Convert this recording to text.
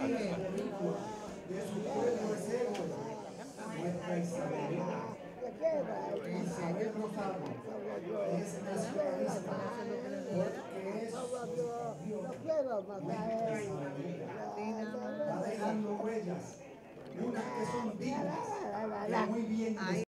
de su pueblo es héroe, nuestra Isabelita. Isabel Rosario es nacionalista porque es nuestra Isabelita. Va dejando huellas, unas que son dignas, que muy bien